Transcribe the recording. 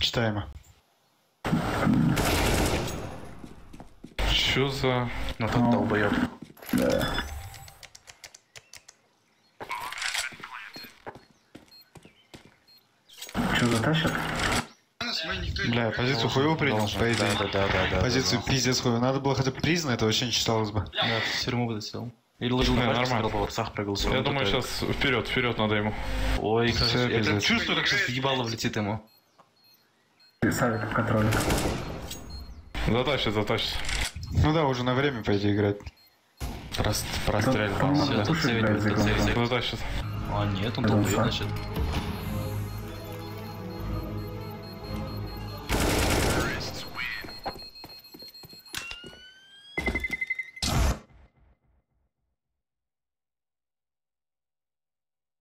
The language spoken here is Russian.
Читаемо. Чё за... Ну тут долбоёб. Да. Чё, затащат? Бля, позицию хуево принял, Должен. по идее. Да. Позицию пиздец хуево. Надо было хотя бы признано, это вообще не читалось бы. Да, в тюрьму вылетел. Или ложил Не, на башню, нормально. сыграл, в цах прыгал. Я думаю, сейчас вперед надо ему. Ой, как Всё, же. Я прям пиздец. чувствую, как сейчас ебало влетит ему. Ты Савик в контроле. Затащит. Ну да, уже на время пойти играть. Простреливал. Там Всё, надо тут тушить, сейвить блядь, будет, тут за сейвить. Затащит. А нет, он Это долбоёб, он значит.